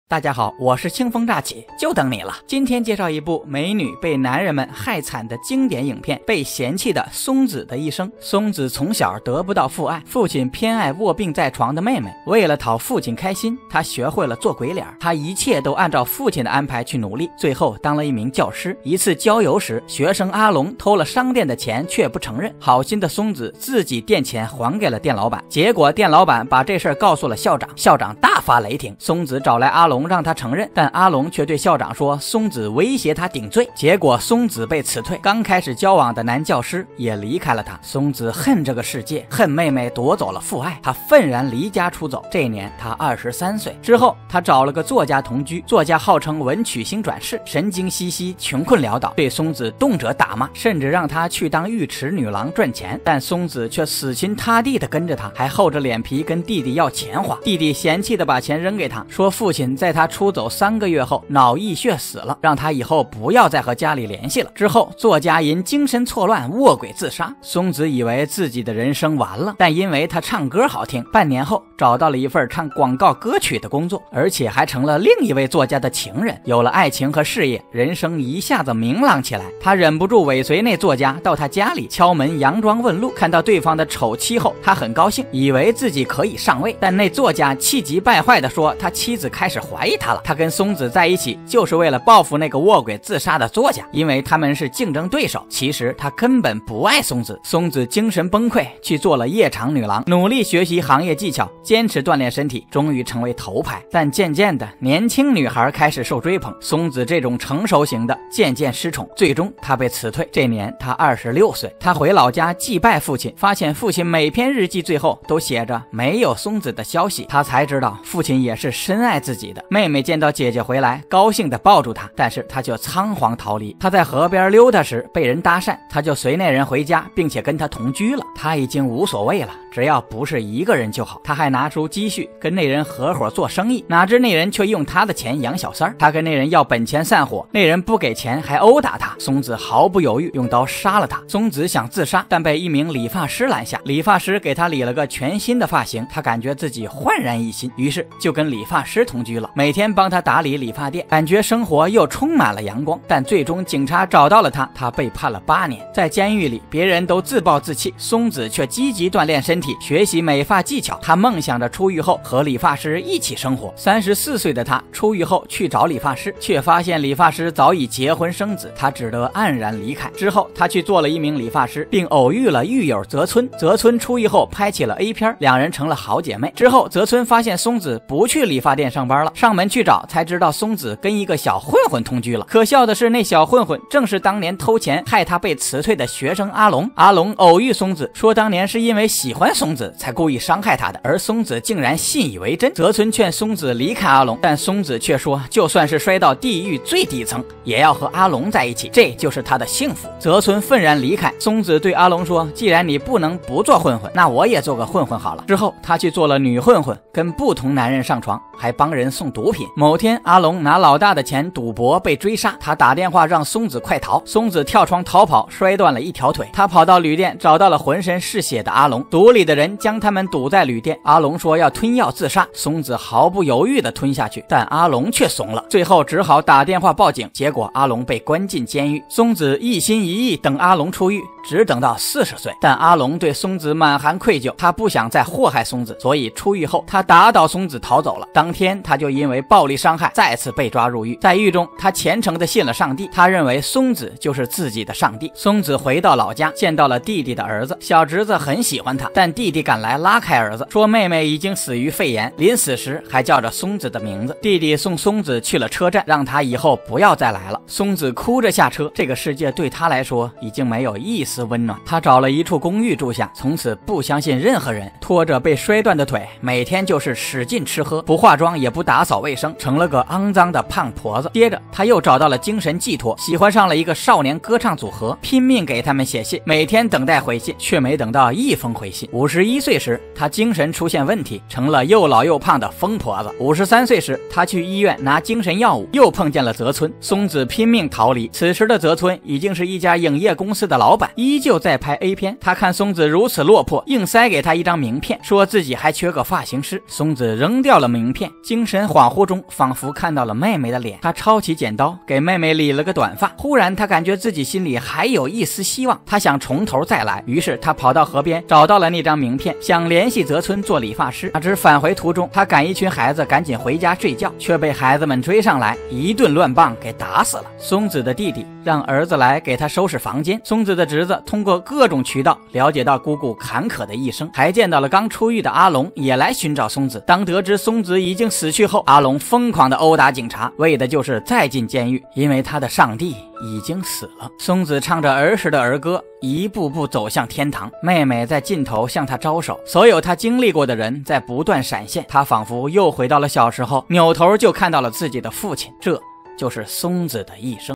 大家好，我是清风乍起，就等你了。今天介绍一部美女被男人们害惨的经典影片《被嫌弃的松子的一生》。松子从小得不到父爱，父亲偏爱卧病在床的妹妹。为了讨父亲开心，她学会了做鬼脸，她一切都按照父亲的安排去努力，最后当了一名教师。一次郊游时，学生阿龙偷了商店的钱却不承认，好心的松子自己垫钱还给了店老板。结果店老板把这事儿告诉了校长，校长大发雷霆。松子找来阿龙让他承认，但阿龙却对校长说松子威胁他顶罪，结果松子被辞退。刚开始交往的男教师也离开了他。松子恨这个世界，恨妹妹夺走了父爱，他愤然离家出走。这年他23岁。之后他找了个作家同居，作家号称文曲星转世，神经兮兮，穷困潦倒，对松子动辄打骂，甚至让他去当浴池女郎赚钱。但松子却死心塌地地跟着他，还厚着脸皮跟弟弟要钱花。弟弟嫌弃地把钱扔给他，说父亲在他出走3个月后脑溢血死了，让他以后不要再和家里联系了。之后作家因精神错乱卧轨自杀。松子以为自己的人生完了，但因为他唱歌好听，半年后找到了一份唱广告歌曲的工作，而且还成了另一位作家的情人。有了爱情和事业，人生一下子明朗起来。他忍不住尾随那作家到他家里敲门佯装问路，看到对方的丑妻后，他很高兴，以为自己可以上位。但那作家气急败坏地说他妻子开始怀疑他了，他跟松子在一起就是为了报复那个卧轨自杀的作家，因为他们是竞争对手。其实他根本不爱松子。松子精神崩溃，去做了夜场女郎，努力学习行业技巧，坚持锻炼身体，终于成为头牌。但渐渐的，年轻女孩开始受追捧，松子这种成熟型的渐渐失宠，最终她被辞退。这年她26岁，她回老家祭拜父亲，发现父亲每篇日记最后都写着没有松子的消息，她才知道父亲也是深爱自己的。妹妹见到姐姐回来，高兴地抱住她，但是她就仓皇逃离。她在河边溜达时被人搭讪，她就随那人回家，并且跟他同居了。她已经无所谓了，只要不是一个人就好。她还拿出积蓄跟那人合伙做生意，哪知那人却用她的钱养小三儿。她跟那人要本钱散伙，那人不给钱还殴打她。松子毫不犹豫用刀杀了她。松子想自杀，但被一名理发师拦下。理发师给她理了个全新的发型，她感觉自己焕然一新，于是就跟理发师同居了，每天帮他打理理发店，感觉生活又充满了阳光。但最终警察找到了他，他被判了8年。在监狱里，别人都自暴自弃，松子却积极锻炼身体，学习美发技巧。他梦想着出狱后和理发师一起生活。34岁的他出狱后去找理发师，却发现理发师早已结婚生子，他只得黯然离开。之后他去做了一名理发师，并偶遇了狱友泽村。泽村出狱后拍起了 A 片，两人成了好姐妹。之后泽村发现松子不去理发店上班了，上门去找，才知道松子跟一个小混混同居了。可笑的是，那小混混正是当年偷钱害他被辞退的学生阿龙。阿龙偶遇松子，说当年是因为喜欢松子才故意伤害他的，而松子竟然信以为真。泽村劝松子离开阿龙，但松子却说就算是摔到地狱最底层也要和阿龙在一起，这就是他的幸福。泽村愤然离开。松子对阿龙说，既然你不能不做混混，那我也做个混混好了。之后他去做了女混混，跟不同男人上床，还帮人送毒品。某天阿龙拿老大的钱赌博被追杀，他打电话让松子快逃，松子跳窗逃跑，摔断了一条腿。他跑到旅店找到了浑身是血的阿龙，毒里的人将他们堵在旅店。阿龙说要吞药自杀，松子毫不犹豫地吞下去，但阿龙却怂了，最后只好打电话报警，结果阿龙被关进监狱。松子一心一意等阿龙出狱，只等到40岁，但阿龙对松子满含愧疚，他不想再祸害松子，所以出狱后他打倒松子逃走了。当天他就因为暴力伤害再次被抓入狱。在狱中他虔诚地信了上帝，他认为松子就是自己的上帝。松子回到老家，见到了弟弟的儿子，小侄子很喜欢他，但弟弟赶来拉开儿子，说妹妹已经死于肺炎，临死时还叫着松子的名字。弟弟送松子去了车站，让他以后不要再来了。松子哭着下车，这个世界对他来说已经没有一丝温暖。他找了一处公寓住下，从此不相信任何人，拖着被摔断的腿，每天就是使劲吃喝，不化妆也不打扫卫生，成了个肮脏的胖婆子。接着他又找到了精神寄托，喜欢上了一个少年歌唱组合，拼命给他们写信，每天等待回信，却没等到一封回信。 51岁时，他精神出现问题，成了又老又胖的疯婆子。53岁时，他去医院拿精神药物，又碰见了泽村。松子拼命逃离，此时的泽村已经是一家影业公司的老板，依旧在拍 A 片。他看松子如此落魄，硬塞给他一张名片，说自己还缺个发型师。松子扔掉了名片，精神恍惚中仿佛看到了妹妹的脸。他抄起剪刀给妹妹理了个短发。忽然他感觉自己心里还有一丝希望，他想从头再来。于是他跑到河边找到了那张名片，想联系泽村做理发师。哪知返回途中，他赶一群孩子赶紧回家睡觉，却被孩子们追上来，一顿乱棒给打死了。松子的弟弟让儿子来给他收拾房间。松子的侄子通过各种渠道了解到姑姑坎坷的一生，还见到了刚出狱的阿龙，也来寻找松子。当得知松子已经死去后，阿龙疯狂的殴打警察，为的就是再进监狱，因为他的上帝已经死了。松子唱着儿时的儿歌，一步步走向天堂。妹妹在尽头向他招手，所有他经历过的人在不断闪现，他仿佛又回到了小时候，扭头就看到了自己的父亲。这就是松子的一生。